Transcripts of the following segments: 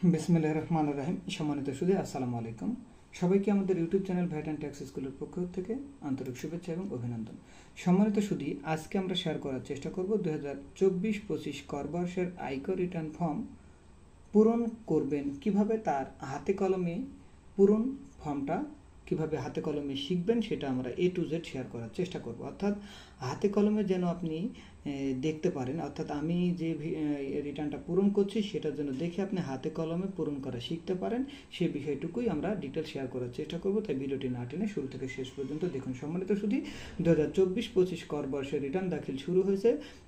বিসমিল্লাহির রহমানির রহিম। সম্মানিত সুধী, আসসালামু আলাইকুম। সবাইকে আমাদের YouTube channel VAT and tax স্কুলের পক্ষ থেকে আন্তরিক শুভেচ্ছা এবং অভিনন্দন। সম্মানিত সুধী, আজকে আমরা শেয়ার করার চেষ্টা করব 2024-25 কর বর্ষের আয়কর রিটার্ন ফর্ম পূরণ করবেন কিভাবে, তার হাতে কলমে পূরণ ফর্মটা কিভাবে হাতে কলমে শিখবেন সেটা আমরা A to Z শেয়ার করার চেষ্টা করব। অর্থাৎ হাতে কলমে যেন আপনি দেখতে পারেন, অর্থাৎ আমি যে রিটার্নটা পূরণ করছি সেটা যেন দেখে আপনি হাতে কলমে পূরণ করা শিখতে পারেন, সেই বিষয়টুকুই আমরা ডিটেল শেয়ার করার চেষ্টা করব। তাই ভিডিওটি না টেনে শুরু থেকে শেষ পর্যন্ত দেখুন। সম্মানিত সুধী, 2024-25 কর বর্ষের রিটার্ন দাখিল শুরু হয়েছে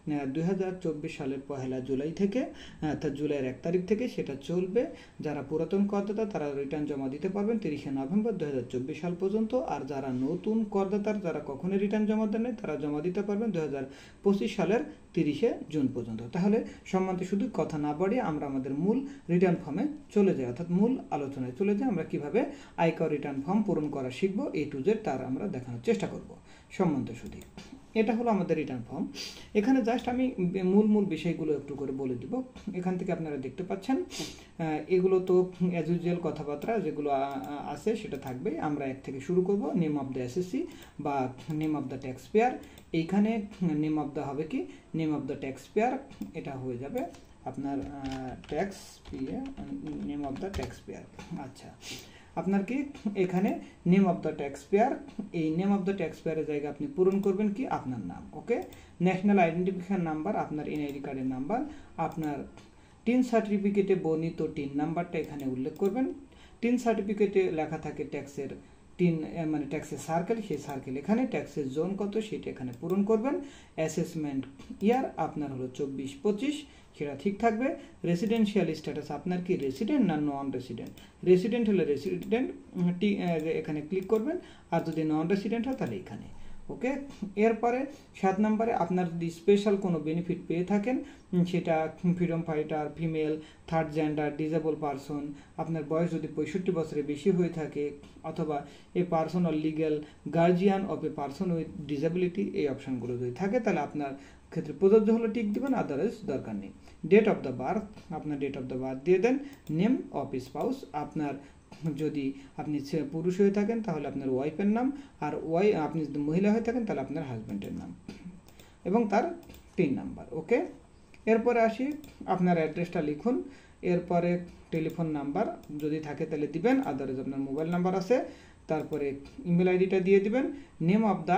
2024 সালের 1 জুলাই থেকে, অর্থাৎ জুলাইয়ের 1 তারিখ থেকে সেটা চলবে। যারা পুরাতন করদাতা তারা রিটার্ন জমা দিতে পারবেন 30 নভেম্বর 2024 সাল পর্যন্ত, আর যারা নতুন করদাতার যারা কখনোই রিটার্ন জমা দেন নাই তারা জমা দিতে পারবেন 2025 সালের 30 জুন পর্যন্ত। তাহলে সম্মানিত শুধু কথা না বাড়িয়ে আমরা আমাদের মূল রিটার্ন ফর্মে চলে যাই, অর্থাৎ মূল আলোচনায় চলে যাই। আমরা কিভাবে আয়কর রিটার্ন ফর্ম পূরণ করা শিখবো A to Z তার আমরা দেখানোর চেষ্টা করব। সম্মানিত শুধু এটা হলো আমাদের রিটার্ন ফর্ম। এখানে জাস্ট আমি মূল বিষয়গুলো একটু করে বলে দিব। এখান থেকে আপনারা দেখতে পাচ্ছেন এগুলো তো অ্যাজ ইউজুয়াল কথাবার্তা যেগুলো আছে সেটা থাকবে। আমরা এক থেকে শুরু করব। নেম অফ দ্য এসএসসি বা name of the taxpayer. এইখানে নেম অফ দ্য হবে কি, name of the taxpayer, এটা হয়ে যাবে আপনার taxpayer, name of the taxpayer. আচ্ছা, আপনার কি এখানে name of the taxpayer, এই নেম অফ দ্য ট্যাক্স পেয়ারের জায়গায় আপনি পূরণ করবেন কি আপনার নাম। ওকে, ন্যাশনাল আইডেন্টিফিকেশন নাম্বার, আপনার এনআইডি কার্ডের নাম্বার, আপনার টিন সার্টিফিকেটে বর্ণিত টিন নাম্বারটা এখানে উল্লেখ করবেন। টিন সার্টিফিকেটে লেখা থাকে ট্যাক্সের টিন মানে ট্যাক্সের সার্কেল, সেই সার্কেল এখানে, ট্যাক্সের জোন কত সেটা এখানে পূরণ করবেন। অ্যাসেসমেন্ট ইয়ার আপনার হলো 24-25, সেটা ঠিক থাকবে। রেসিডেন্সিয়াল স্ট্যাটাস আপনার কি রেসিডেন্ট না নন রেসিডেন্ট, রেসিডেন্ট হলে রেসিডেন্ট এখানে ক্লিক করবেন, আর যদি নন রেসিডেন্ট হয় তাহলে এখানে। ওকে, এরপরে 7 নম্বরে আপনার যদি স্পেশাল কোনো বেনিফিট পেয়ে থাকেন, সেটা freedom fighter, female, third gender, disable person, আপনার বয়স যদি 65 বছরের বেশি হয়ে থাকে, অথবা a person or legal guardian of a person with disability, এই অপশানগুলো যদি থাকে তাহলে আপনার ক্ষেত্রে প্রযোজ্য হলে টিক দিবেন, আদারওয়াইজ দরকার নেই। ডেট অফ দ্য বার্থ, আপনার ডেট অফ দ্য বার্থ দিয়ে দেন। নেম অফ স্পাউস, আপনার যদি আপনি পুরুষ হয়ে থাকেন তাহলে আপনার ওয়াইফের নাম, আর আপনি যদি মহিলা হয়ে থাকেন তাহলে আপনার হাজব্যান্ডের নাম এবং তার টিন নাম্বার। ওকে, এরপরে আসি আপনার অ্যাড্রেসটা লিখুন। এরপরে টেলিফোন নাম্বার যদি থাকে তাহলে দিবেন, আদারওয়াইজ আপনার মোবাইল নাম্বার আছে। তারপরে ইমেল আইডিটা দিয়ে দিবেন। নেম অফ দ্য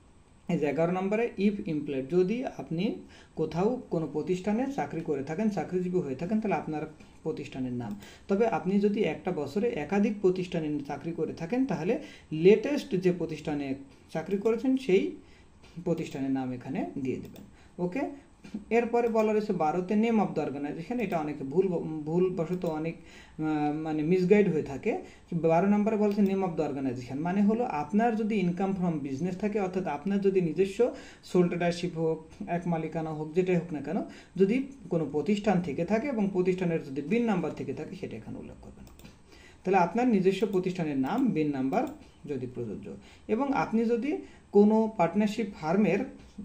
11 নম্বরে ইফ এমপ্লয়েড, যদি আপনি কোথাও কোনো প্রতিষ্ঠানে চাকরি করে থাকেন, চাকরিজীবী হয়ে থাকেন, তাহলে আপনার প্রতিষ্ঠানের নাম। তবে আপনি যদি একটা বছরে একাধিক প্রতিষ্ঠানে চাকরি করে থাকেন তাহলে লেটেস্ট যে প্রতিষ্ঠানে চাকরি করেছেন সেই প্রতিষ্ঠানের নাম এখানে দিয়ে দেবেন। ওকে, এরপরে বলা রয়েছে 12তে নেম অফ দ্য অর্গানাইজেশন। এটা অনেকে ভুলবশত অনেক মানে মিসগাইড হয়ে থাকে। 12 নম্বরে বলছে নেম অফ দ্য অর্গানাইজেশন, মানে হলো আপনার যদি ইনকাম ফ্রম বিজনেস থাকে, অর্থাৎ আপনার যদি নিজস্ব সোল ট্রেডারশিপ হোক, এক মালিকানা হোক, যেটাই হোক না কেন, যদি কোনো প্রতিষ্ঠান থেকে থাকে এবং প্রতিষ্ঠানের যদি বিন নাম্বার থেকে থাকে সেটা এখানে উল্লেখ করবেন। তাহলে আপনার নিজস্ব প্রতিষ্ঠানের নাম, বিন নাম্বার যদি প্রযোজ্য, এবং আপনি যদি কোনো পার্টনারশিপ ফার্মের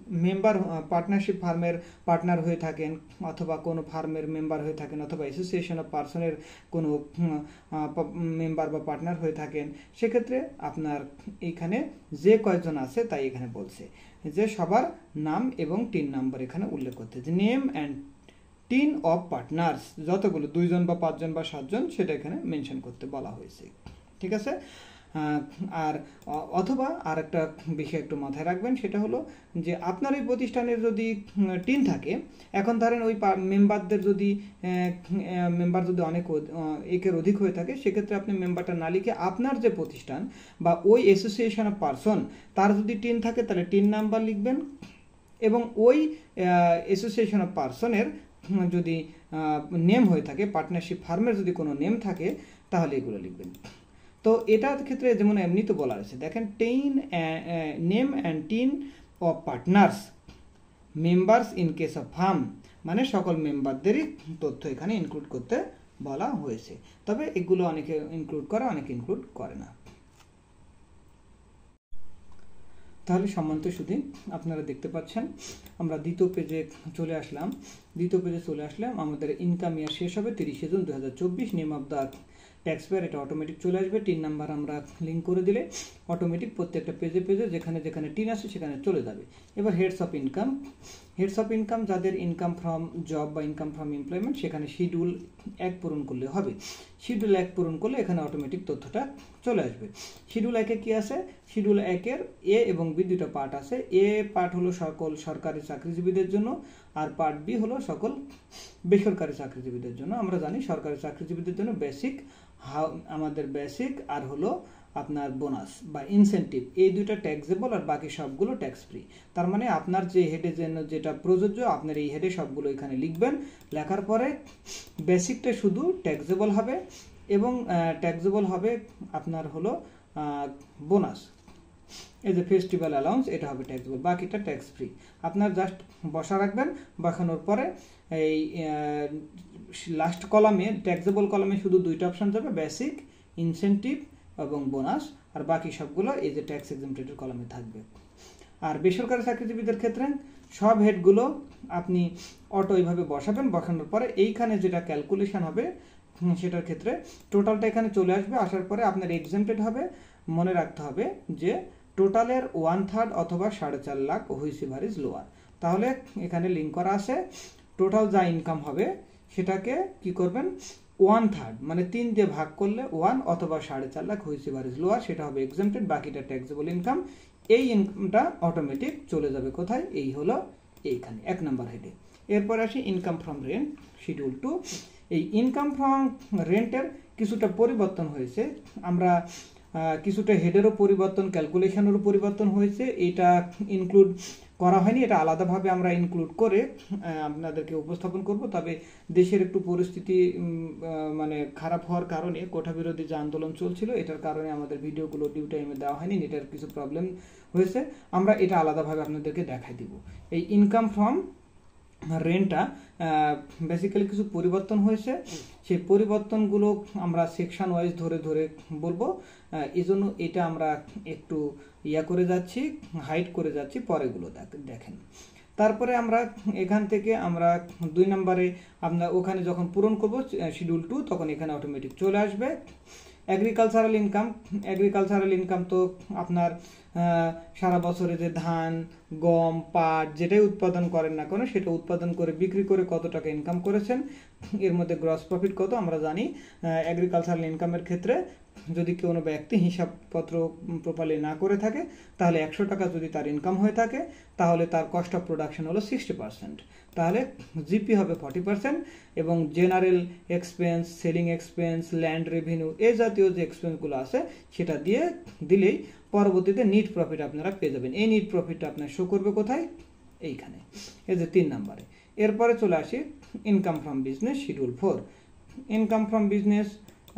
পার্টনার হয়ে থাকেন, অথবা কোনো ফার্মের মেম্বার হয়ে থাকেন, অথবা অ্যাসোসিয়েশন অফ পার্সনের কোনো মেম্বার বা পার্টনার হয়ে থাকেন, সেক্ষেত্রে আপনার এইখানে যে কয়জন আছে তাই এখানে বলছে যে সবার নাম এবং টিন নাম্বার এখানে উল্লেখ করতে, যে name and TIN of partners, যতগুলো 2 জন বা 5 জন বা 7 জন সেটা এখানে মেনশন করতে বলা হয়েছে। ঠিক আছে, আর অথবা আর একটা বিষয় একটু মাথায় রাখবেন, সেটা হলো যে আপনার এই প্রতিষ্ঠানের যদি টিন থাকে, এখন ধরেন ওই মেম্বার যদি অনেক একের অধিক হয়ে থাকে, সেক্ষেত্রে আপনি মেম্বারটা না লিখে আপনার যে প্রতিষ্ঠান বা ওই অ্যাসোসিয়েশন অফ পারসন তার যদি টিন থাকে তাহলে টিন নাম্বার লিখবেন, এবং ওই অ্যাসোসিয়েশন অফ পারসনের যদি নেম হয়ে থাকে, পার্টনারশিপ ফার্মের যদি কোনো নেম থাকে তাহলে এগুলো লিখবেন। তো এটার ক্ষেত্রে যেমন এমনি তো বলা রয়েছে, দেখেন name and TIN of partners members in case of firm, মানে সকল মেম্বারদেরই তথ্য এখানে ইনক্লুড করতে বলা হয়েছে। তবে এগুলো অনেকে ইনক্লুড করে, অনেকে ইনক্লুড করে না। তাহলে সম্মানিত সুধী, আপনারা দেখতে পাচ্ছেন আমরা দ্বিতীয় পেজে চলে আসলাম। আমাদের ইনকাম ইয়ার শেষ হবে 30 June 2024। Name of the taxpayer, এটা অটোমেটিক চলে আসবে। টিন নাম্বার আমরা লিঙ্ক করে দিলে অটোমেটিক প্রত্যেকটা পেজে যেখানে যেখানে টিন আছে সেখানে চলে যাবে। এবার হেডস অফ ইনকাম যাদের ইনকাম ফ্রম জব বা ইনকাম ফ্রম এমপ্লয়মেন্ট, সেখানে শিডিউল 1 পূরণ করলে হবে। শিডিউল 1 পূরণ করলে এখানে অটোমেটিক তথ্যটা চলে আসবে। শিডিউল 1-এ কি আছে? শিডিউল 1-এর এ এবং বি দুটো পার্ট আছে। এ পার্ট হলো সকল সরকারি চাকরিজীবীদের জন্য, আর পার্ট বি হলো সকল বেসরকারি চাকরিজীবীদের জন্য। আমরা জানি সরকারি চাকরিজীবীদের জন্য আমাদের বেসিক আর হলো আপনার বোনাস বা ইনসেন্টিভ, এই দুইটা ট্যাক্সেবল আর বাকি সবগুলো ট্যাক্স ফ্রি। তার মানে আপনার যে হেডের জন্য যেটা প্রযোজ্য, আপনার এই হেডে সবগুলো এখানে লিখবেন। লেখার পরে বেসিকটা শুধু ট্যাক্সেবল হবে এবং ট্যাক্সেবল হবে আপনার হলো বোনাস, এই যে ফেস্টিভ্যাল অ্যালাউন্স, এটা হবে ট্যাক্সেবল, বাকিটা ট্যাক্স ফ্রি। আপনার জাস্ট বসা রাখবেন। বসানোর পরে এই লাস্ট কলামে, ট্যাক্সেবল কলামে শুধু দুইটা অপশন যাবে, বেসিক, ইনসেন্টিভ এবং বোনাস, আর বাকি সবগুলো এই যে ট্যাক্স এক্সেম্পটেড কলামে থাকবে। আর বেসরকারি চাকরিজীবীদের ক্ষেত্রে সব হেডগুলো আপনি অটো এইভাবে বসাবেন। বসানোর পরে এইখানে যেটা ক্যালকুলেশন হবে সেটার ক্ষেত্রে টোটালটা এখানে চলে আসবে। আসার পরে আপনার এক্সেম্পটেড হবে। মনে রাখতে হবে যে টোটালের 1/3 অথবা 4.5 লাখ হুইচএভার ইজ লোয়ার। তাহলে এখানে লিঙ্ক করা আছে, টোটাল যা ইনকাম হবে সেটাকে কি করবেন, 1/3 মানে 3 দিয়ে ভাগ করলে 1 অথবা 4.5 লাখ হুইচএভার ইজ লোয়ার, সেটা হবে এক্সেম্পটেড, বাকিটা ট্যাক্সেবল ইনকাম। এই ইনকামটা অটোমেটিক চলে যাবে কোথায়? এই হলো এইখানে 1 নাম্বার হেডে। এরপর আসি ইনকাম ফ্রম রেন্ট, শিডিউল 2। এই ইনকাম ফ্রম রেন্টের কিছুটা পরিবর্তন হয়েছে। আমরা কিছুটা হেডেরও পরিবর্তন, ক্যালকুলেশনেরও পরিবর্তন হয়েছে। এটা ইনক্লুড করা হয়নি, এটা আলাদাভাবে আমরা ইনক্লুড করে আপনাদেরকে উপস্থাপন করব। তবে দেশের একটু পরিস্থিতি মানে খারাপ হওয়ার কারণে, কোটা বিরোধী যে আন্দোলন চলছিল, এটার কারণে আমাদের ভিডিওগুলো ডিউ টাইমে দেওয়া হয়নি, এটার কিছু প্রবলেম হয়েছে। আমরা এটা আলাদাভাবে আপনাদেরকে দেখাই দিব। এই ইনকাম ফ্রম রেন্টটা বেসিক্যালি কিছু পরিবর্তন হয়েছে। সেই পরিবর্তনগুলো আমরা সেকশন ওয়াইজ ধরে ধরে বলবো, এই জন্য এটা আমরা একটু করে যাচ্ছি, হাইড করে যাচ্ছি, পরেগুলো দেখেন। তারপরে আমরা এখান থেকে আমরা 2 নম্বরে আমরা ওখানে যখন পূরণ করব শিডিউল 2, তখন এখানে অটোমেটিক চলে আসবে। এগ্রিকালচারাল ইনকাম তো আপনার সারা বছরে যে ধান, গম, পাট যেটাই উৎপাদন করেন না কেন, সেটা উৎপাদন করে বিক্রি করে কত টাকা ইনকাম করেছেন, এর মধ্যে গ্রস প্রফিট কত আমরা জানি। এগ্রিকালচারাল ইনকামের ক্ষেত্রে যদি কোনো ব্যক্তি হিসাবপত্র প্রপারলি না করে থাকে, তাহলে 100 টাকা যদি তার ইনকাম হয়ে থাকে, তাহলে তার কস্ট অফ প্রোডাকশন হলো 60%, তাহলে জিপি হবে 40%, এবং general expense, selling expense, land revenue, এই জাতীয় যে এক্সপেন্সগুলো আছে সেটা দিলেই পরবর্তীতে নিট প্রফিট আপনারা পেয়ে যাবেন। এই নিট প্রফিটটা আপনার শো করবে কোথায়? এইখানে, এই যে 3 নম্বরে। এরপরে চলে আসি income from business, schedule 4। Income from business,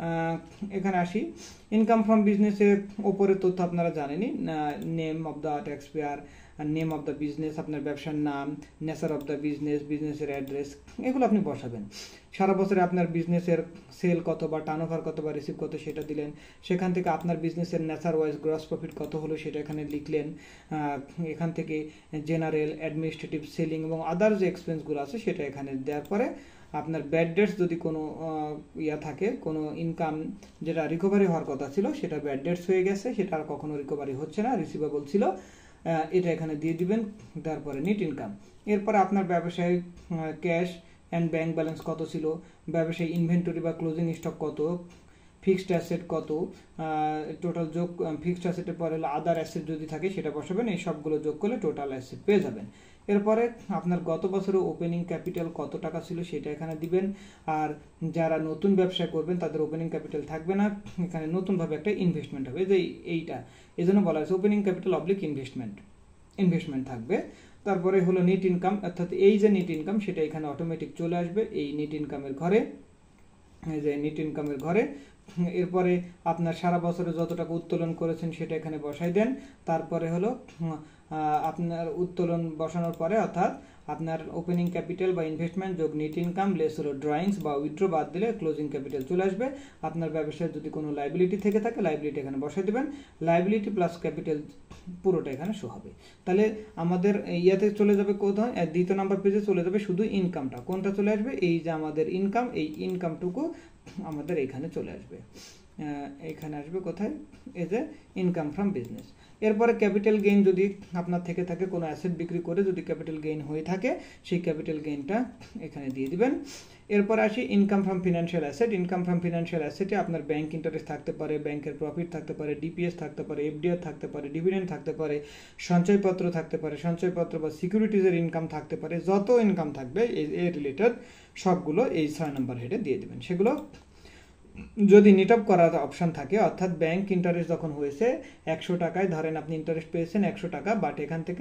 এখানে আসি। ইনকাম ফ্রম বিজনেসের ওপরে তথ্য আপনারা জানেনই, name of the taxpayer, name of the business, আপনার ব্যবসার নাম, নেচার অফ দ্য বিজনেস, বিজনেসের অ্যাড্রেস, এগুলো আপনি বসাবেন। সারা বছরে আপনার বিজনেসের সেল কত বা টার্নওভার কত বা রিসিভ কত সেটা দিলেন। সেখান থেকে আপনার বিজনেসের নেচার ওয়াইজ গ্রস প্রফিট কত হলো সেটা এখানে লিখলেন। এখান থেকে জেনারেল, অ্যাডমিনিস্ট্রেটিভ, সেলিং এবং আদার যে এক্সপেন্সগুলো আছে সেটা এখানে দেওয়ার পরে আপনার ব্যাড ডেটস যদি কোনো থাকে, কোনো ইনকাম যেটা রিকভারি হওয়ার কথা ছিল সেটা ব্যাড ডেটস হয়ে গেছে, সেটা আর কখনো রিকভারি হচ্ছে না, রিসিভেবল ছিল, এটা এখানে দিয়ে দিবেন। তারপরে নেট ইনকাম। এরপরে আপনার ব্যবসায়িক ক্যাশ অ্যান্ড ব্যাংক ব্যালেন্স কত ছিল, ব্যবসায়িক ইনভেন্টরি বা ক্লোজিং স্টক কত, ফিক্সড অ্যাসেট কত, টোটাল যোগ ফিক্সড অ্যাসেটের পরে আদার অ্যাসেট যদি থাকে সেটা বসাবেন। এই সবগুলো যোগ করলে টোটাল অ্যাসেট পেয়ে যাবেন। এরপরে আপনার গত বছরে ওপেনিং ক্যাপিটাল কত টাকা ছিল সেটা এখানে দিবেন। আর যারা নতুন ব্যবসা করবেন তাদের ওপেনিং ক্যাপিটাল থাকবে না, এখানে নতুনভাবে একটা ইনভেস্টমেন্ট হবে, যে এইটা এই জন্য বলা হয়েছে ওপেনিং ক্যাপিটাল অবলিক ইনভেস্টমেন্ট থাকবে। তারপরে হলো নেট ইনকাম, অর্থাৎ এই যে নেট ইনকাম সেটা এখানে অটোমেটিক চলে আসবে এই নেট ইনকামের ঘরে, এই যে নেট ইনকামের ঘরে। এরপরে আপনার সারা বছরে যত টাকা উত্তোলন করেছেন সেটা এখানে বসাই দেন। তারপরে হলো আপনার উত্তোলন বসানোর পরে, অর্থাৎ আপনার ওপেনিং ক্যাপিটাল বা ইনভেস্টমেন্ট যোগ নেট ইনকাম লেস হলো ড্রয়িংস বা উইথড্র বাদ দিলে ক্লোজিং ক্যাপিটাল চলে আসবে। আপনার ব্যবসায় যদি কোনো লাইবিলিটি থেকে থাকে লাইবিলিটি এখানে বসে দেবেন, লাইবিলিটি প্লাস ক্যাপিটাল পুরোটা এখানে শো হবে। তাহলে আমাদের ইয়াতে চলে যাবে কোথায়, দ্বিতীয় নাম্বার পেজে চলে যাবে শুধু ইনকামটা, কোনটা চলে আসবে, এই যে আমাদের ইনকাম, এই ইনকামটুকু আমাদের এখানে চলে আসবে। এখানে আসবে কোথায়, এই যে ইনকাম ফ্রম বিজনেস। এরপরে ক্যাপিটাল গেইন যদি আপনার থেকে থাকে, কোনো অ্যাসেট বিক্রি করে যদি ক্যাপিটাল গেইন হয়ে থাকে সেই ক্যাপিটাল গেইনটা এখানে দিয়ে দিবেন। এরপর আসি income from financial asset. Income from financial অ্যাসেটে আপনার ব্যাংক ইন্টারেস্ট থাকতে পারে, ব্যাংকের প্রফিট থাকতে পারে, ডিপিএস থাকতে পারে, এফডিআর থাকতে পারে, ডিভিডেন্ড থাকতে পারে, সঞ্চয়পত্র থাকতে পারে, সঞ্চয়পত্র বা সিকিউরিটিজের ইনকাম থাকতে পারে, যত ইনকাম থাকবে এই রিলেটেড সবগুলো এই 6 নম্বর হেডে দিয়ে দেবেন। সেগুলো যদি নেট অফ করার অপশান থাকে, অর্থাৎ ব্যাংক ইন্টারেস্ট যখন হয়েছে 100 টাকায়, ধরেন আপনি ইন্টারেস্ট পেয়েছেন 100 টাকা, বাট এখান থেকে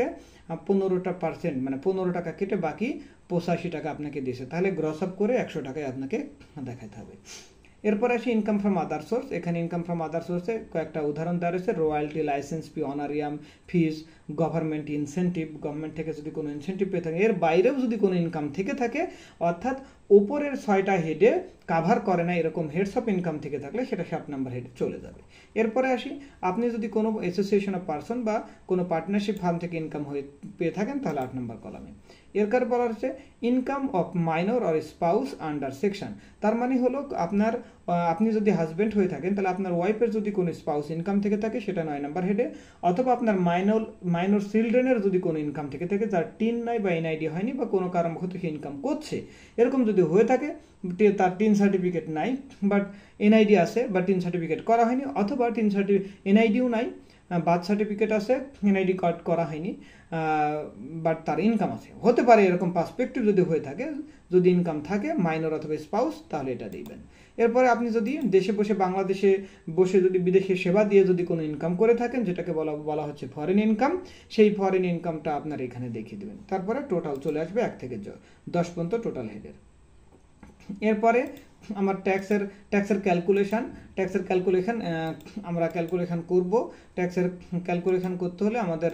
15% মানে 15 টাকা কেটে বাকি 85 টাকা আপনাকে দিয়েছে, তাহলে গ্রস আপ করে 100 টাকায় আপনাকে দেখাতে হবে। এরপর আসি ইনকাম ফ্রম আদার সোর্স। এখানে ইনকাম ফ্রম আদার সোর্সে কয়েকটা উদাহরণ দেওয়া রয়েছে, royalty, licence fee, honorarium fees, government incentive, government থেকে যদি কোনো ইনসেন্টিভ পেয়ে থাকে, এর বাইরেও যদি কোনো ইনকাম থেকে থাকে, অর্থাৎ উপরের 6টা হেডে কাভার করে না এরকম হেডস অফ ইনকাম থেকে থাকলে সেটা 7 নম্বর হেডে চলে যাবে। এরপরে আসি, আপনি যদি কোনো অ্যাসোসিয়েশন অফ পার্সন বা কোনো পার্টনারশিপ ফার্ম থেকে ইনকাম পেয়ে থাকেন তাহলে 8 নম্বর কলামে। এরপর বলা হচ্ছে income of minor or spouse under section. তার মানে হলো আপনি যদি হাজব্যান্ড হয়ে থাকেন তাহলে আপনার ওয়াইফের যদি কোনো স্পাউস ইনকাম থেকে থাকে সেটা 9 নম্বর হেডে, অথবা আপনার মাইনর চিলড্রেনের যদি কোনো ইনকাম থেকে থাকে, যার টিন নাই বা এনআইডি হয়নি বা কোনো কারণবশত সে ইনকাম করছে, এরকম যদি হয়ে থাকে, তার টিন সার্টিফিকেট নাই বাট এনআইডি আছে বা টিন সার্টিফিকেট করা হয়নি, অথবা এনআইডিও নাই, বার্থ সার্টিফিকেট আছে, এনআইডি কার্ড করা হয়নি, বাট তার ইনকাম আছে, হতে পারে এরকম পার্সপেক্টিভ যদি হয়ে থাকে, যদি ইনকাম থাকে মাইনর অথবা স্পাউস, তাহলে এটা দিবেন। এরপরে আপনি যদি দেশে বসে, বাংলাদেশে বসে যদি বিদেশে সেবা দিয়ে যদি কোনো ইনকাম করে থাকেন, যেটাকে বলা হচ্ছে ফরেন ইনকাম, সেই ফরেন ইনকামটা আপনার এখানে দেখিয়ে দেবেন। তারপরে টোটাল চলে আসবে 1 থেকে 10 পর্যন্ত টোটাল হেডের। এরপরে আমার ট্যাক্সের ক্যালকুলেশন আমরা ক্যালকুলেশন করব। ট্যাক্সের ক্যালকুলেশন করতে হলে আমাদের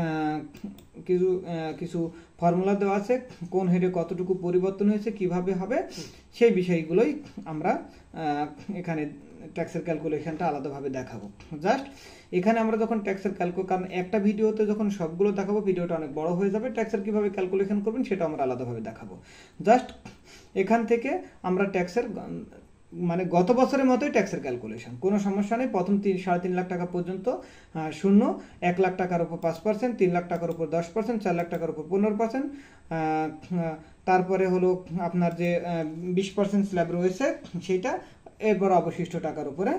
কিছু ফর্মুলা দেওয়া আছে, কোন হেডে কতটুকু পরিবর্তন হয়েছে, কিভাবে হবে, সেই বিষয়গুলোই আমরা এখানে ট্যাক্সের ক্যালকুলেশনটা আলাদাভাবে দেখাবো। জাস্ট এখানে আমরা যখন ট্যাক্সের কারণ একটা ভিডিওতে যখন সবগুলো দেখাবো ভিডিওটা অনেক বড় হয়ে যাবে, ট্যাক্সের কিভাবে ক্যালকুলেশন করবেন সেটা আমরা আলাদাভাবে দেখাবো। জাস্ট এখান থেকে আমরা ট্যাক্সের মানে গত বছরের মতোই ট্যাক্সের ক্যালকুলেশন, কোনো সমস্যা নেই। প্রথম 3.5 লাখ টাকা পর্যন্ত 0, 1 লাখ টাকার উপর 5%, 3 লাখ টাকার উপর 10%, 4 লাখ টাকার উপর 15%, তারপরে হলো আপনার যে 20% স্ল্যাব রয়েছে সেইটা, এরপর অবশিষ্ট টাকার উপরে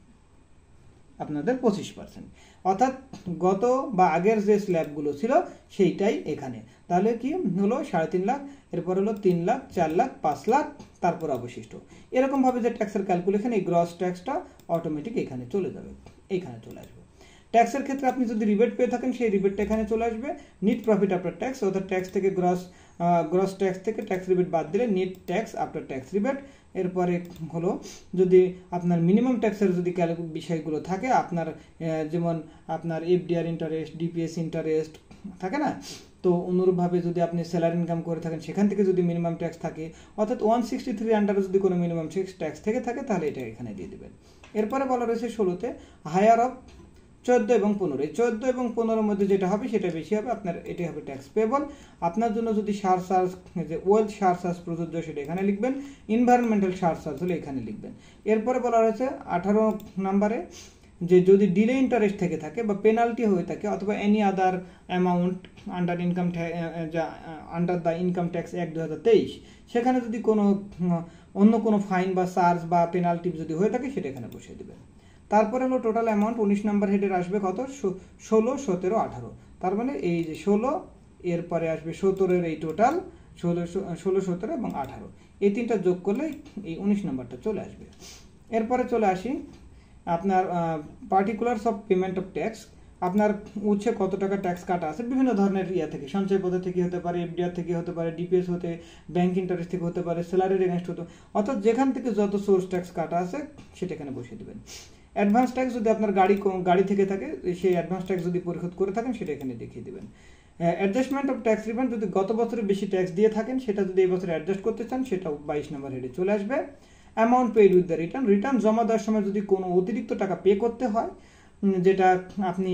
আপনাদের 25%, অর্থাৎ গত বা আগের যে স্ল্যাবগুলো ছিল সেইটাই এখানে। তাহলে কি হলো 3.5 লাখ, এরপর হলো 3 লাখ, 4 লাখ, 5 লাখ, তারপর অবশিষ্ট। এরকমভাবে যে ট্যাক্সের ক্যালকুলেশন, এই গ্রস ট্যাক্সটা অটোমেটিক এখানে চলে যাবে, এইখানে চলে আসবে। ট্যাক্সের ক্ষেত্রে আপনি যদি রিবেট পেয়ে থাকেন সেই রিবেটটা এখানে চলে আসবে। নিট প্রফিট আফটার ট্যাক্স, অর্থাৎ ট্যাক্স থেকে গ্রস ট্যাক্স থেকে ট্যাক্স রিবেট বাদ দিলে net tax after tax rebate. এরপরে হলো যদি আপনার মিনিমাম ট্যাক্সের যদি বিষয়গুলো থাকে, আপনার যেমন আপনার এফডিআর ইন্টারেস্ট, ডিপিএস ইন্টারেস্ট থাকে না, তো অনুরূপভাবে যদি আপনি স্যালারি ইনকাম করে থাকেন সেখান থেকে যদি মিনিমাম ট্যাক্স থাকে, অর্থাৎ 163 আন্ডারে যদি কোনো মিনিমাম ট্যাক্স থেকে থাকে তাহলে এটা এখানে দিয়ে দেবেন। এরপরে বলা রয়েছে 16তে হায়ার অফ 14 এবং 15। এই 14 এবং 15-এর মধ্যে যেটা হবে সেটা বেশি হবে, আপনার এটাই হবে ট্যাক্স পেবল। আপনার জন্য যদি সারচার্জ, যে ওয়েলথ সারচার্জ প্রযোজ্য সেটা এখানে লিখবেন, এনভায়রনমেন্টাল সারচার্জ হলে এখানে লিখবেন। এরপরে বলা রয়েছে 18 নম্বরে যে যদি ডিলে ইন্টারেস্ট থেকে থাকে বা পেনাল্টি হয়ে থাকে, অথবা any other amount under the income tax act 2023, সেখানে যদি অন্য কোনো ফাইন বা চার্জ বা পেনাল্টি যদি হয়ে থাকে সেটা এখানে বসিয়ে দেবেন। তারপরে হলো টোটাল অ্যামাউন্ট 19 নম্বর হেডের আসবে কত, 16, 17, 18। তার মানে এই যে 16, এরপরে আসবে 17-এর এই টোটাল 16, 17 এবং 18, এই তিনটা যোগ করলে এই 19 নম্বরটা চলে আসবে। এরপরে চলে আসি আপনার particulars of payment of tax. আপনার উৎসে কত টাকা ট্যাক্স কাটা আছে বিভিন্ন ধরনের থেকে, সঞ্চয় পদ্ধতি থেকে হতে পারে, এফডিআর থেকে হতে পারে, ডিপিএস হতে, ব্যাংক ইন্টারেস্ট থেকে হতে পারে, স্যালারির এগেনস্ট হতে, অর্থাৎ যেখান থেকে যত সোর্স ট্যাক্স কাটা আছে সেটা এখানে বসিয়ে দেবেন। অ্যাডভান্স ট্যাক্স যদি আপনার গাড়ি থেকে থাকে, সেই অ্যাডভান্স ট্যাক্স যদি পরিশোধ করে থাকেন সেটা এখানে দেখিয়ে দেবেন। অ্যাডজাস্টমেন্ট অফ ট্যাক্স রিফান্ড, যদি গত বছরে বেশি ট্যাক্স দিয়ে থাকেন সেটা যদি এই বছর অ্যাডজাস্ট করতে চান সেটাও 22 নম্বর হেডে চলে আসবে। Amount paid with the return, return জমা দেওয়ার সময় যদি কোনো অতিরিক্ত টাকা পে করতে হয় যেটা আপনি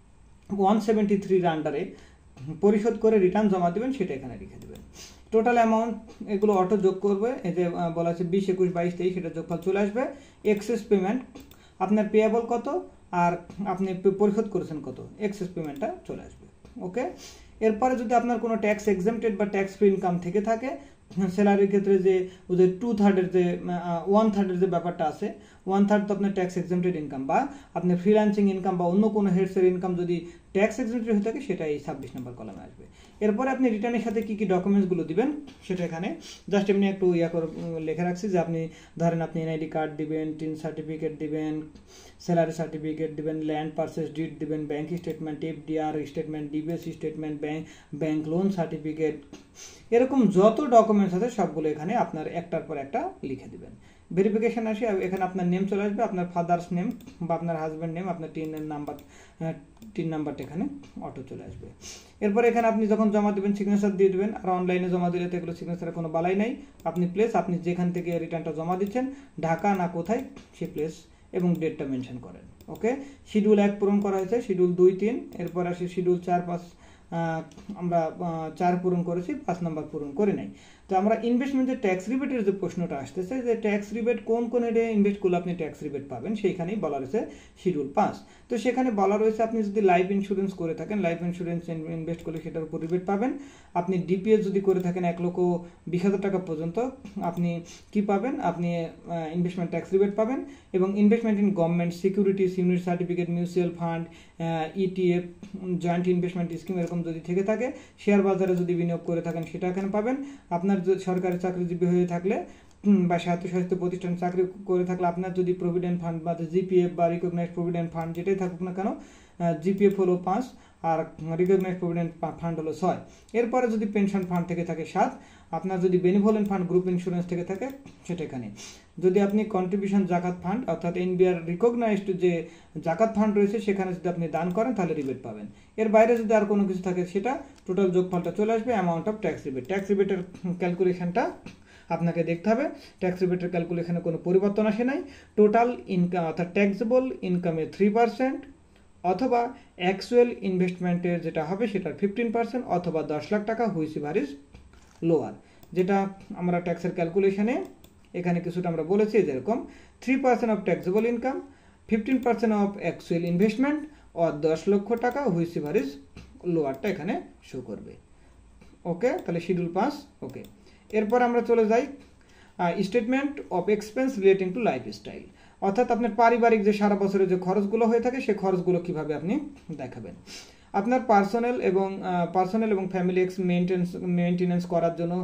173 আন্ডারে পরিশোধ করে রিটার্ন জমা দেবেন সেটা এখানে লিখে দেবেন। টোটাল অ্যামাউন্ট এগুলো অটো যোগ করবে, এই যে বলা আছে 20, 21, 22, 23 সেটা যোগফল চলে আসবে। এক্সেস পেমেন্ট, আপনার পেয়েবল কত আর আপনি পরিশোধ করেছেন কত, এক্সেস পেমেন্টটা চলে আসবে। ওকে, এরপরে যদি আপনার কোনো ট্যাক্স এক্সাম্পটেড বা ট্যাক্স ফ্রি ইনকাম থেকে থাকে, স্যালারির ক্ষেত্রে যে ওদের 2/3 যে 1/3 যে ব্যাপারটা আছে, 1/3 তো আপনার ট্যাক্স এক্সাম্পটেড ইনকাম, বা আপনি ফ্রিল্যান্সিং ইনকাম বা অন্য কোনো হেডসের ইনকাম যদি ট্যাক্স এক্সাম্পটেড হয়ে থাকে সেটা এই 26 নম্বর কলামে আসবে। এরপরে আপনি রিটার্নের সাথে কি কি ডকুমেন্টসগুলো দিবেন সেটা এখানে জাস্ট এমনি একটু করে লেখা রাখছি যে আপনি ধরেন আপনি এনআইডি কার্ড দিবেন, টিন সার্টিফিকেট দিবেন, স্যালারি সার্টিফিকেট দিবেন, ল্যান্ড পারচেস ডিড দিবেন, bank statement, FDR statement, DBS statement, bank loan certificate, এরকম যত ডকুমেন্টস আছে সবগুলো এখানে আপনার একটার পর একটা লিখে দিবেন। ভেরিফিকেশন আসে, এখানে আপনার নেম চলে আসবে, আপনার ফাদার্স নেম বা আপনার হাজব্যান্ড নেম, আপনার টিন নাম্বারটা এখানে অটো চলে আসবে। এরপর এখানে আপনি যখন জমা দেবেন সিগনেচার দিয়ে দেবেন, আর অনলাইনে জমা দিলে তো এগুলো সিগনেচারের কোনো বালাই নাই। আপনি প্লেস, আপনি যেখান থেকে রিটার্নটা জমা দিচ্ছেন ঢাকা না কোথায় সেই প্লেস এবং ডেটটা মেনশন করেন। ওকে, শিডিউল 1 পূরণ করা হয়েছে, শিডিউল 2, 3, এরপর আসে শিডিউল 4, 5, আমরা 4 পূরণ করেছি, 5 নাম্বার পূরণ করে নাই। তো আমরা ইনভেস্টমেন্টের ট্যাক্স রিবেটের যে প্রশ্নটা আসতেছে যে ট্যাক্স রিবেট কোন কোন হেডে ইনভেস্ট করলে আপনি ট্যাক্স রিবেট পাবেন, সেইখানেই বলা রয়েছে শিডিউল 5। তো সেখানে বলা রয়েছে আপনি যদি লাইফ ইন্স্যুরেন্স করে থাকেন, লাইফ ইন্স্যুরেন্স ইনভেস্ট করলে সেটার উপর রিবেট পাবেন। আপনি ডিপিএস যদি করে থাকেন 1,20,000 টাকা পর্যন্ত আপনি কি পাবেন, আপনি ইনভেস্টমেন্ট ট্যাক্স রিবেট পাবেন। এবং investment in government securities, unit certificate, mutual fund, ETF, joint investment scheme এরকম যদি থেকে থাকে, শেয়ার বাজারে যদি বিনিয়োগ করে থাকেন সেটা এখানে পাবেন। আপনার সরকারি চাকরিজীবী হয়ে থাকলে বা স্বায়ত্তশাসিত প্রতিষ্ঠান চাকরি করে থাকলে আপনার যদি প্রভিডেন্ট ফান্ড বা জিপিএফ বা রিকগনাইজ প্রভিডেন্ট ফান্ড যেটাই থাকুক না কেন, জিপিএফ হলো 5 আর রিকগনাইজ প্রভিডেন্ট ফান্ড হলো 6। এরপরে যদি পেনশন ফান্ড থেকে থাকে 7, আপনার যদি বেনিভোলেন্ট ফান্ড গ্রুপ ইন্স্যুরেন্স থেকে থাকে সেটা এখানে। যদি আপনি কন্ট্রিবিউশন জাকাত ফান্ড অর্থাৎ এনবিআর রিকগনাইজড যে জাকাত ফান্ড রয়েছে সেখানে যদি আপনি দান করেন তাহলে রিবেট পাবেন। এর বাইরে যদি আর কোনো কিছু থাকে সেটা টোটাল যোগফলটা চলে আসবে amount of tax rebate. Tax রিবেটের ক্যালকুলেশনটা আপনাকে দেখতে হবে, ট্যাক্স রিবেটের ক্যালকুলেশনে কোনো পরিবর্তন আসে নাই। টোটাল ইনকাম অর্থাৎ ট্যাক্সেবল ইনকামের 3% অথবা অ্যাকচুয়াল ইনভেস্টমেন্টের যেটা হবে সেটার 15% অথবা 10 লাখ টাকা হুইচ ভারিজ লোয়ার, যেটা আমরা ট্যাক্সের ক্যালকুলেশনে এখানে কিছুটা আমরা বলেছি যেরকম 3% of taxable income, 15% of actual investment ও 10 লক্ষ টাকা হুইচ ভারিজ লোয়ারটা এখানে শো করবে। ওকে, তাহলে শিডিউল 5। ওকে, এরপর আমরা চলে যাই statement of expense relating to lifestyle, অর্থাৎ আপনার পারিবারিক যে সারা বছরের যে খরচগুলো হয়ে থাকে সেই খরচগুলো কিভাবে আপনি দেখাবেন। আপনার পার্সোনাল এবং ফ্যামিলি মেনটেন্যান্স করার জন্য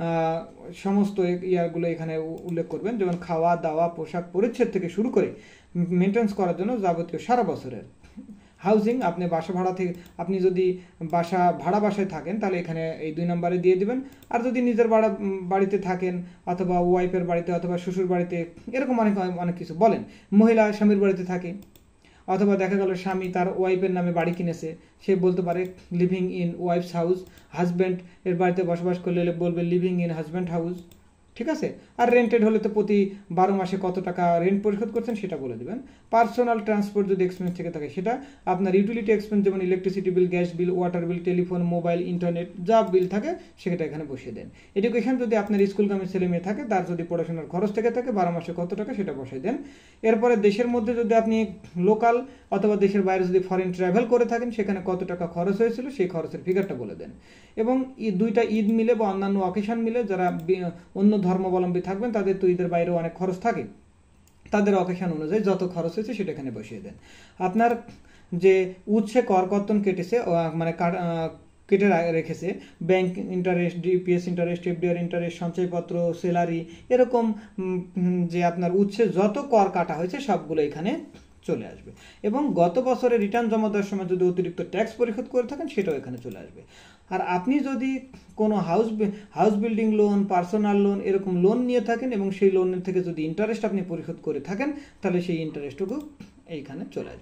সমস্ত ইয়ারগুলো এখানে উল্লেখ করবেন, যেমন খাওয়া দাওয়া, পোশাক পরিচ্ছদ থেকে শুরু করে মেনটেন্যান্স করার জন্য যাবতীয় সারা বছরের। হাউজিং, আপনি বাসা ভাড়া থেকে আপনি যদি ভাড়া বাসায় থাকেন তাহলে এখানে এই 2 নম্বরে দিয়ে দিবেন। আর যদি নিজের বাড়িতে থাকেন অথবা ওয়াইফের বাড়িতে অথবা শ্বশুর বাড়িতে এরকম অনেক কিছু বলেন, মহিলা স্বামীর বাড়িতে থাকে অথবা দেখা গেল স্বামী তার ওয়াইফের নামে বাড়ি কিনেছে, সে বলতে পারে living in wife's house. Husband এর বাড়িতে বসবাস করলে বলবে লিভিং ইন হাজব্যান্ড হাউস, ঠিক আছে। আর রেন্টেড হলে তো প্রতি 12 মাসে কত টাকা রেন্ট পরিশোধ করছেন সেটা বলে দেবেন। পার্সোনাল ট্রান্সপোর্ট যদি এক্সপেন্স থেকে থাকে সেটা, আপনার ইউটিলিটি এক্সপেন্স যেমন electricity bill, gas bill, water bill, telephone, mobile, internet যা বিল থাকে সেটা এখানে বসিয়ে দেন। এডুকেশন, যদি আপনার স্কুলগামী ছেলে মেয়ে থাকে তার যদি পড়াশোনার খরচ থেকে থাকে 12 মাসে কত টাকা সেটা বসিয়ে দেন। এরপরে দেশের মধ্যে যদি আপনি লোকাল অথবা দেশের বাইরে যদি ফরেন ট্রাভেল করে থাকেন সেখানে কত টাকা খরচ হয়েছিল সেই খরচের ফিগারটা বলে দেন। এবং দুইটা ঈদ মিলে বা অন্যান্য অকেশন মিলে যারা অন্য ধর্মাবলম্বী থাকবেন তাদের তো ঈদের বাইরেও অনেক খরচ থাকে, তাদের অকেশন অনুযায়ী যত খরচ হয়েছে সেটা এখানে বসিয়ে দেন। আপনার যে উৎসে করকর্তন কেটেছে মানে কেটে রেখেছে, bank interest, DPS interest, FDR interest, সঞ্চয়পত্র, স্যালারি, এরকম যে আপনার উৎসে যত কর কাটা হয়েছে সবগুলো এখানে চলে আসবে। এবং গত বছরে রিটার্ন জমা দেওয়ার সময় যদি অতিরিক্ত ট্যাক্স পরিশোধ করে থাকেন সেটাও এখানে চলে আসবে। আর আপনি যদি কোনো house building loan, personal loan এরকম লোন নিয়ে থাকেন এবং সেই লোনের থেকে যদি ইন্টারেস্ট আপনি পরিশোধ করে থাকেন তাহলে সেই ইন্টারেস্টটুকু এইখানে চলে আসবে।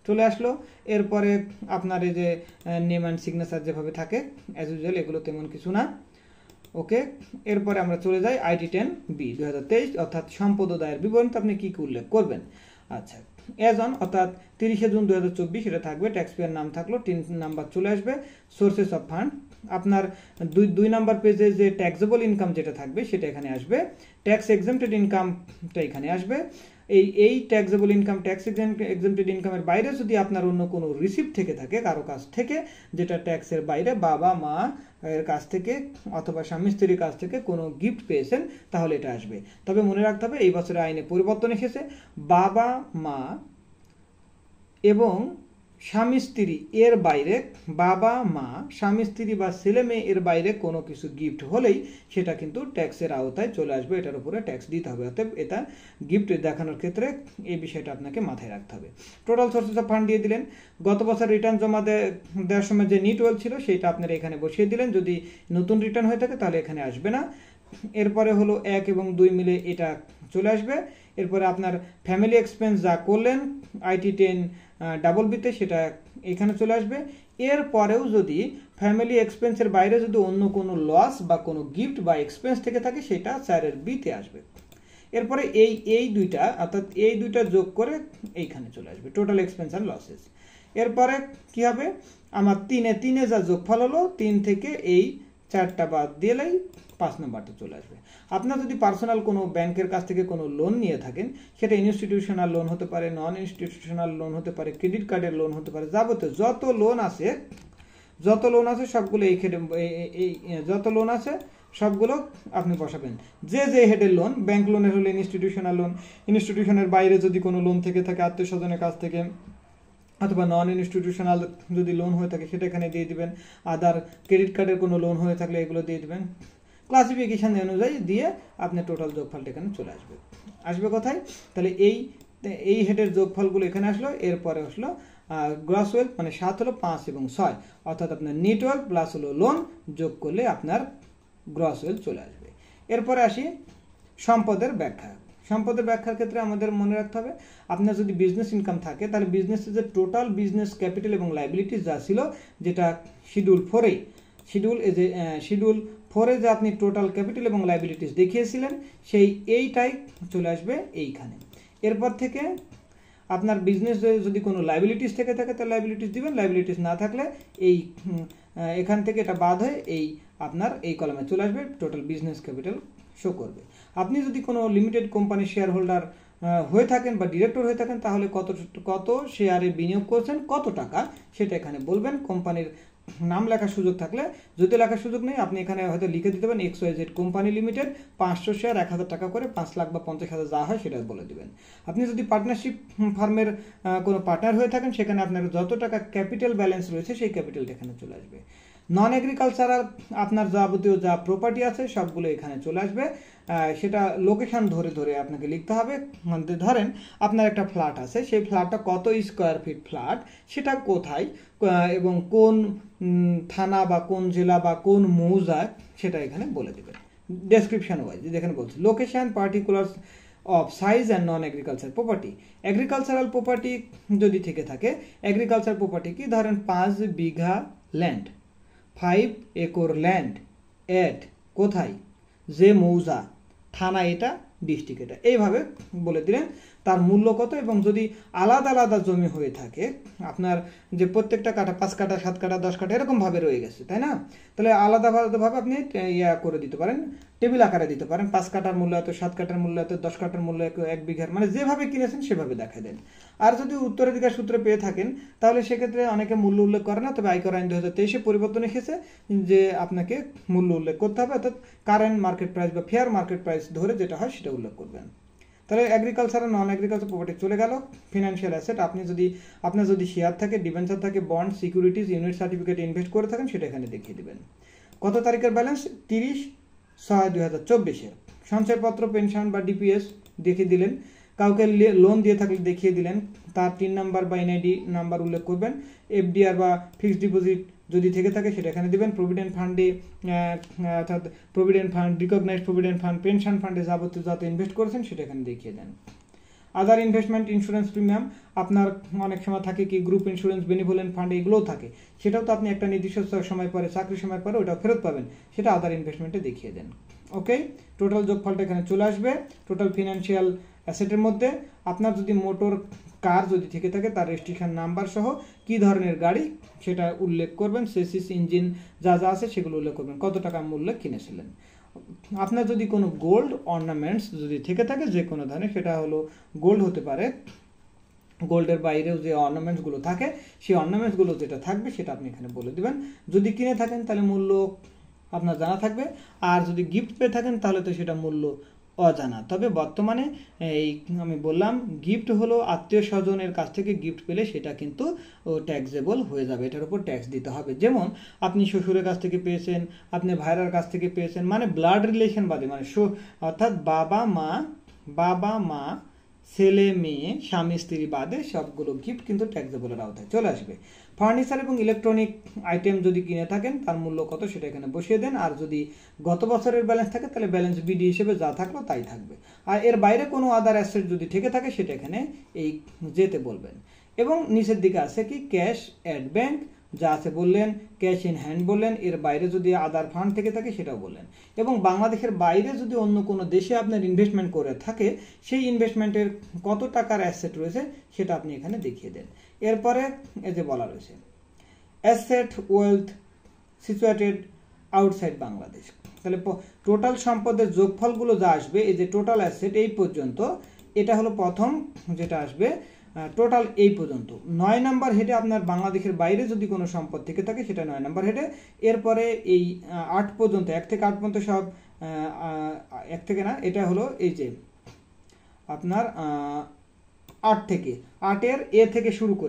চলে আসলো। এরপরে আপনার এই যে নেম অ্যান্ড সিগনেচার যেভাবে থাকে অ্যাজ ইউজুয়াল, এগুলো তেমন কিছু না। ওকে, এরপরে আমরা চলে যাই আইটি 10B 2023, অর্থাৎ সম্পদ ও দায়ের বিবরণীতে আপনি কি নাম্বার করবেন। আচ্ছা, এজ অন অর্থাৎ 30শে জুন 2024 এটা থাকবে। ট্যাক্স পেয়ার নাম থাকলো, 3 নাম্বার চলে আসবে। সোর্সেস অফ ফান্ড আপনার দুই নাম্বার পেজে যে ট্যাক্সেবল ইনকাম যেটা থাকবে সেটা এখানে আসবে। ট্যাক্স এক্সেম্পটেড ইনকামটা এখানে আসবে। এই ট্যাক্সেবল ইনকাম, ট্যাক্স এক্সেম্পটেড ইনকামের বাইরে যদি আপনার অন্য কোনো রিসিপ্ট থেকে থাকে কারো কাছ থেকে, যেটা ট্যাক্সের বাইরে, বাবা মা এর কাছ থেকে অথবা স্বামী স্ত্রীর কাছ থেকে কোনো গিফট পেয়েছেন, তাহলে এটা আসবে। তবে মনে রাখতে হবে এই বছরে আইনে পরিবর্তন এসেছে, বাবা মা এবং স্বামী স্ত্রী এর বাইরে, বাবা মা স্বামী স্ত্রী বা ছেলে মেয়ে এর বাইরে কোনো কিছু গিফট হলেই সেটা কিন্তু ট্যাক্সের আওতায় চলে আসবে, এটার উপরে ট্যাক্স দিতে হবে। অতএব এটা গিফট দেখানোর ক্ষেত্রে এই বিষয়টা আপনাকে মাথায় রাখতে হবে। টোটাল সোর্সেস অফ ফান্ড দিয়ে দিলেন। গত বছর রিটার্ন জমা দেওয়ার সময় যে নিট ওয়েল ছিল সেটা আপনারা এখানে বসিয়ে দিলেন। যদি নতুন রিটার্ন হয়ে থাকে তাহলে এখানে আসবে না। এরপরে হলো 1 এবং 2 মিলে এটা চলে আসবে। এরপরে আপনার ফ্যামিলি এক্সপেন্স যা করলেন আইটি 10BB সেটা এখানে চলে আসবে। এরপরেও যদি ফ্যামিলি এক্সপেন্সের বাইরে যদি অন্য কোনো লস বা কোনো গিফট বা এক্সপেন্স থেকে থাকে সেটা 4B-তে আসবে। এরপরে এই দুইটা অর্থাৎ এই দুইটা যোগ করে এইখানে চলে আসবে টোটাল এক্সপেন্স অ্যান্ড লসেস। এরপরে কি হবে, আমার তিনে যা যোগফল হলো 3 থেকে এই 4টা বাদ দিলেই 5 নাম্বারটা চলে আসবে। আপনার যদি পার্সোনাল কোনো ব্যাংকের কাছ থেকে কোনো লোন নিয়ে থাকেন, সেটা ইনস্টিটিউশনাল লোন হতে পারে, নন ইনস্টিটিউশনাল লোন হতে পারে, ক্রেডিট কার্ডের লোন হতে পারে, যাবতীয় যত লোন আছে সবগুলো যত লোন আছে সবগুলো আপনি বসাবেন। যে হেডের লোন, ব্যাংক লোনের হলে ইনস্টিটিউশনাল লোন, ইনস্টিটিউশনের বাইরে যদি কোনো লোন থেকে থাকে আত্মীয় স্বজনের কাছ থেকে, অথবা নন ইনস্টিটিউশনাল যদি লোন হয়ে থাকে সেটা এখানে দিয়ে দিবেন। আদার ক্রেডিট কার্ডের কোনো লোন হয়ে থাকলে এগুলো দিয়ে দিবেন। ক্লাসিফিকেশন অনুযায়ী দিয়ে আপনার টোটাল যোগফলটা এখানে চলে আসবে কোথায়, তাহলে এই হেডের যোগফলগুলো এখানে আসলো। এরপরে আসলো গ্রস ওয়েলথ, মানে 7 হলো 5 এবং 6, অর্থাৎ আপনার নেট ওয়েলথ প্লাস হলো লোন যোগ করলে আপনার গ্রস ওয়েলথ চলে আসবে। এরপরে আসি সম্পদের ব্যাখ্যা। সম্পদের ব্যাখ্যার ক্ষেত্রে আমাদের মনে রাখতে হবে, আপনার যদি বিজনেস ইনকাম থাকে তাহলে বিজনেসের যে টোটাল বিজনেস ক্যাপিটাল এবং লাইবিলিটিস যা ছিল, যেটা শিডিউল 4-এ যে আপনি টোটাল ক্যাপিটাল এবং লাইবিলিটিস দেখিয়েছিলেন, এইটাই চলে আসবে এইখানে। এরপর থেকে আপনার বিজনেস যদি কোনো লাইবিলিটিস থেকে থাকে তাহলে লাইবিলিটিস দিবেন, লাইবিলিটিস না থাকলে এখান থেকে এটা বাদ হয়ে আপনার এই কলামে চলে আসবে, টোটাল বিজনেস ক্যাপিটাল শো করবে। আপনি যদি কোনো লিমিটেড কোম্পানির শেয়ার হোল্ডার হয়ে থাকেন বা ডিরেক্টর হয়ে থাকেন তাহলে কত শেয়ারে বিনিয়োগ করছেন, কত টাকা, সেটা এখানে বলবেন। কোম্পানির নাম লেখার সুযোগ থাকলে, যদি লেখার সুযোগ নেই আপনি এখানে হয়তো লিখে দিতে পারেন XYZ কোম্পানি লিমিটেড 500 শেয়ার 1000 টাকা করে, 5 লাখ বা 50,000 যা হয় সেটা বলে দিবেন। আপনি যদি পার্টনারশিপ ফার্মের কোনো পার্টনার হয়ে থাকেন সেখানে আপনার যত টাকা ক্যাপিটাল ব্যালেন্স রয়েছে সেই ক্যাপিটালটা এখানে চলে আসবে। নন এগ্রিকালচারাল আপনার যাবতীয় যা প্রপার্টি আছে সবগুলো এখানে চলে আসবে। সেটা লোকেশন ধরে আপনাকে লিখতে হবে। ধরেন আপনার একটা ফ্ল্যাট আছে, সেই ফ্ল্যাটটা কত স্কোয়ার ফিট ফ্ল্যাট, সেটা কোথায় এবং কোন থানা বা কোন জেলা বা কোন মৌজা, সেটা এখানে বলে দেবেন ডেসক্রিপশন ওয়াইজ। যেখানে বলছে location particulars of size and non agriculture property. Agricultural property যদি থেকে থাকে, এগ্রিকালচার প্রপার্টি কি, ধরেন 5 বিঘা ল্যান্ড, 5 একর ল্যান্ড এট কোথায়, যে মৌজা, থানা এটা, ডিস্ট্রিক্ট এটা, এইভাবে বলে দিলেন তার মূল্য কত। এবং যদি আলাদা আলাদা জমি হয়ে থাকে, আপনার যে প্রত্যেকটা কাঠা 5 কাঠা 7 কাঠা 10 কাঠা এরকম ভাবে রয়ে গেছে, তাই না, তাহলে আলাদা আলাদাভাবে আপনি করে দিতে পারেন, টেবিল আকারে দিতে পারেন। 5 কাঠার মূল্য এত, 7 কাঠার মূল্য এত, 10 কাঠার মূল্য 1 বিঘার, মানে যেভাবে কিনেছেন সেভাবে দেখা দেন। আর যদি উত্তরাধিকার সূত্রে পেয়ে থাকেন তাহলে সেক্ষেত্রে অনেকে মূল্য উল্লেখ করে না, তবে আয়কর আইন 2023-এ পরিবর্তন এসেছে যে আপনাকে মূল্য উল্লেখ করতে হবে, অর্থাৎ কারেন্ট মার্কেট প্রাইস বা ফেয়ার মার্কেট প্রাইস ধরে যেটা হয় সেটা উল্লেখ করবেন। তাহলে এগ্রিকালচার আর নন এগ্রিকালচার প্রপার্টি চলে গেল। ফিনান্সিয়াল অ্যাসেট, আপনার যদি শেয়ার থাকে, ডিবেঞ্চার থাকে, bond, securities, unit certificate invest করে থাকেন সেটা এখানে দেখিয়ে দিবেন। কত তারিখের ব্যালেন্স, 30/6/2024-এর। সঞ্চয়পত্র, পেনশন বা ডিপিএস দেখিয়ে দিলেন। কাউকে লোন দিয়ে থাকলে দেখিয়ে দিলেন, তার 3 নাম্বার বা NID নাম্বার উল্লেখ করবেন। FDR বা ফিক্সড ডিপোজিট যদি থেকে থাকে সেটা এখানে দিবেন। প্রভিডেন্ট ফান্ডে অর্থাৎ provident fund, recognised provident fund, pension ফান্ডে যাবতীয় যত ইনভেস্ট করেছেন সেটা এখানে দেখিয়ে দেন। আদার ইনভেস্টমেন্ট ইন্স্যুরেন্স প্রিমিয়াম আপনার অনেক সময় থাকে কি গ্রুপ ইন্স্যুরেন্স, বেনিভোলেন্ট ফান্ড এগুলোও থাকে, সেটাও তো আপনি একটা নির্দিষ্ট সময় পরে চাকরির সময় পরে ওটা ফেরত পাবেন, সেটা আদার ইনভেস্টমেন্টে দেখিয়ে দেন। ওকে, টোটাল যোগফলটা এখানে চলে আসবে। টোটাল ফিনান্সিয়াল অ্যাসেটের মধ্যে আপনার যদি মোটর কার যদি থেকে থাকে তার রেজিস্ট্রেশন নাম্বার সহ কি ধরনের গাড়ি সেটা উল্লেখ করবেন, সেসিস ইঞ্জিন যা যা আছে সেগুলো উল্লেখ করবেন, কত টাকা মূল্যে কিনেছিলেন। আপনার যদি কোনো গোল্ড অর্নামেন্টস যদি থেকে থাকে যে কোনো ধরনের, সেটা হলো গোল্ড হতে পারে, গোল্ডের বাইরেও যে অর্নামেন্টসগুলো থাকে সেই অর্নামেন্টসগুলো যেটা থাকবে সেটা আপনি এখানে বলে দিবেন। যদি কিনে থাকেন তাহলে মূল্য আপনার জানা থাকবে, আর যদি গিফট পেয়ে থাকেন তাহলে তো সেটা মূল্য অজানা। তবে বর্তমানে এই আমি বললাম গিফট হলো আত্মীয় স্বজনের কাছ থেকে গিফট পেলে সেটা কিন্তু ট্যাক্সেবল হয়ে যাবে, এটার উপর ট্যাক্স দিতে হবে। যেমন আপনি শ্বশুরের কাছ থেকে পেয়েছেন, আপনি ভাইরার কাছ থেকে পেয়েছেন, মানে ব্লাড রিলেশন বাদে, মানে অর্থাৎ বাবা মা ছেলে মেয়ে স্বামী স্ত্রী বাদে সবগুলো গিফট কিন্তু ট্যাক্সেবলের আওতায় চলে আসবে। ফার্নিচার এবং ইলেকট্রনিক আইটেম যদি কিনে থাকেন তার মূল্য কত সেটা এখানে বসিয়ে দেন, আর যদি গত বছরের ব্যালেন্স থাকে তাহলে ব্যালেন্স বিডি হিসেবে যা থাকলো তাই থাকবে, আর এর বাইরে কোনো আদার অ্যাসেট যদি থেকে থাকে সেটা এখানে এই যেতে বলবেন। এবং নিচের দিকে আছে কি ক্যাশ অ্যাট ব্যাংক, যা আছে বললেন, ক্যাশ ইন হ্যান্ড বললেন, এর বাইরে যদি আদার ফান্ড থেকে থাকে সেটাও বললেন। এবং বাংলাদেশের বাইরে যদি অন্য কোনো দেশে আপনার ইনভেস্টমেন্ট করে থাকে সেই ইনভেস্টমেন্টের কত টাকার অ্যাসেট রয়েছে সেটা আপনি এখানে দেখিয়ে দেন। এরপরে এই যে বলা রয়েছে asset wealth situated outside Bangladesh, তাহলে টোটাল সম্পদের যোগফলগুলো যা আসবে, এই যে টোটাল অ্যাসেট এই পর্যন্ত, এটা হলো প্রথম যেটা আসবে টোটাল এই পর্যন্ত। 9 নাম্বার হেডে আপনার বাংলাদেশের বাইরে যদি কোনো সম্পদ থেকে থাকে সেটা 9 নাম্বার হেডে। এরপরে এই 8 পর্যন্ত, 1 থেকে 8 পর্যন্ত সব 1 থেকে না, এটা হলো এই যে আপনার 8 থেকে 8-এর এ থেকে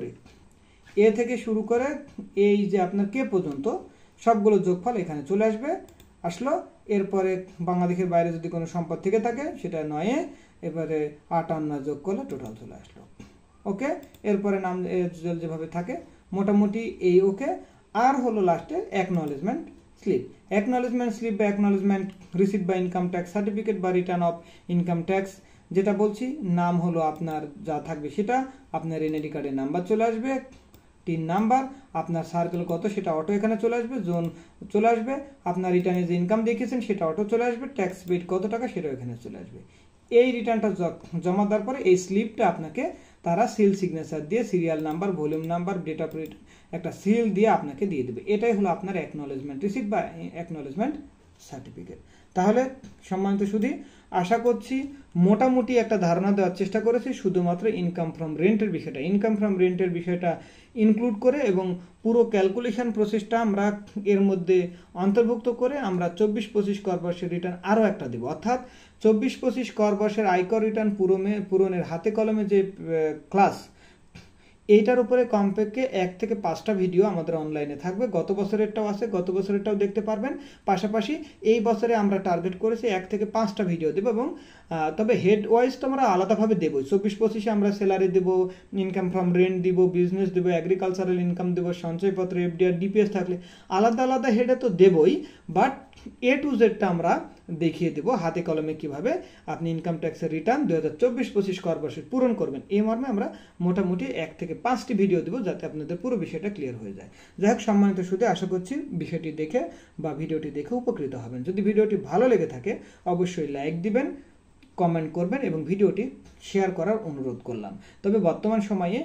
শুরু করে এই যে আপনার কে পর্যন্ত সবগুলো যোগফল এখানে চলে আসলো। এরপরে বাংলাদেশের বাইরে যদি কোনো সম্পদ থেকে থাকে সেটা 9-এ, এবারে 8 আর 9 যোগ করলে টোটাল চলে আসলো। ওকে, এরপরে নাম যেভাবে থাকে মোটামুটি এই ওকে। আর হলো লাস্টে অ্যাকনলেজমেন্ট স্লিপ। অ্যাকনলেজমেন্ট স্লিপ বা অ্যাকনলেজমেন্ট রিসিট বা ইনকাম ট্যাক্স সার্টিফিকেট বা রিটার্ন অফ ইনকাম ট্যাক্স, যেটা বলছি নাম হলো আপনার যা থাকবে সেটা, আপনার এনআইডি কার্ডের নাম্বার চলে আসবে, 3 নাম্বার, আপনার সার্কেল কত সেটা অটো এখানে চলে আসবে, জোন চলে আসবে, আপনার রিটার্নে যে ইনকাম দেখিয়েছেন সেটা অটো চলে আসবে, ট্যাক্স পেড কত টাকা সেটাও এখানে চলে আসবে। এই রিটার্নটা জমা দেওয়ার পরে এই স্লিপটা আপনাকে তারা সিল সিগনেচার দিয়ে serial number, volume number, date of return একটা সিল দিয়ে আপনাকে দিয়ে দেবে। এটাই হলো আপনার অ্যাকনলেজমেন্ট রিসিট বা অ্যাকনলেজমেন্ট সার্টিফিকেট। তাহলে সম্মানিত সুধী, আশা করছি মোটামুটি একটা ধারণা দেওয়ার চেষ্টা করেছি শুধুমাত্র ইনকাম ফ্রম রেন্টের বিষয়টা, ইনকাম ফ্রম রেন্টের বিষয়টা ইনক্লুড করে, এবং পুরো ক্যালকুলেশন প্রসেসটা আমরা এর মধ্যে অন্তর্ভুক্ত করে আমরা 24-25 কর বর্ষের রিটার্ন আরও একটা দেব। অর্থাৎ 24-25 কর বর্ষের আয়কর রিটার্ন পূরণের হাতে কলমে যে ক্লাস, এইটার উপরে কমপক্ষে 1 থেকে 5টা ভিডিও আমাদের অনলাইনে থাকবে। গত বছরেরটাও আছে, গত বছরেরটাও দেখতে পারবেন। পাশাপাশি এই বছরে আমরা টার্গেট করেছি 1 থেকে 5টা ভিডিও দেবো, এবং তবে হেড ওয়াইজ তো আমরা আলাদাভাবে দেবো। 24-25-এ আমরা স্যালারি দেবো, ইনকাম ফ্রম রেন্ট দিব, বিজনেস দেবো, এগ্রিকালচারাল ইনকাম দেবো, সঞ্চয়পত্র, এফডিআর, ডিপিএস থাকলে আলাদা আলাদা হেডে তো দেবই, বাট A to Z আমরা দেখিয়ে দেবো হাতে কলমে কিভাবে আপনি ইনকাম ট্যাক্সের রিটার্ন 2024-25 কর বর্ষে পূরণ করবেন। এই মর্মে আমরা মোটামুটি 1 থেকে 5টি ভিডিও দেবো যাতে আপনাদের পুরো বিষয়টা ক্লিয়ার হয়ে যায়। যাই হোক সম্মানিত সুধী, আশা করছি বিষয়টি দেখে বা ভিডিওটি দেখে উপকৃত হবেন। যদি ভিডিওটি ভালো লেগে থাকে অবশ্যই লাইক দিবেন, কমেন্ট করবেন এবং ভিডিওটি শেয়ার করার অনুরোধ করলাম। তবে বর্তমান সময়ে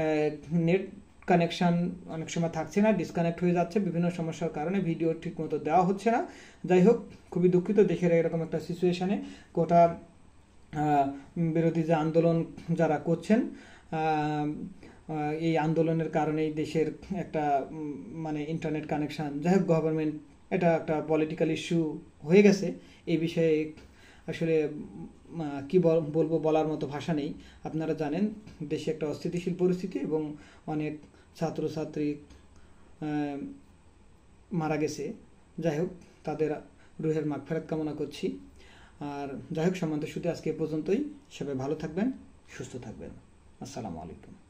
নেট কানেকশান অনেক সময় থাকছে না, ডিসকানেক্ট হয়ে যাচ্ছে, বিভিন্ন সমস্যার কারণে ভিডিও ঠিকমতো দেওয়া হচ্ছে না। যাই হোক, খুবই দুঃখিত দেখে এরকম একটা সিচুয়েশানে। কোটা বিরোধী যে আন্দোলন যারা করছেন, এই আন্দোলনের কারণেই দেশের একটা মানে ইন্টারনেট কানেকশান, যাই হোক গভর্নমেন্ট, এটা একটা পলিটিক্যাল ইস্যু হয়ে গেছে। এই বিষয়ে আসলে কি বলবো, বলার মতো ভাষা নেই। আপনারা জানেন দেশে একটা অস্থিতিশীল পরিস্থিতি এবং অনেক ছাত্রছাত্রী মারা গেছে। যাই হোক, তাদের রুহের মাগফিরাত কামনা করছি। আর যাই হোক সম্মানিত সুধী, আজকে এ পর্যন্তই। সবাই ভালো থাকবেন, সুস্থ থাকবেন। আসসালামু আলাইকুম।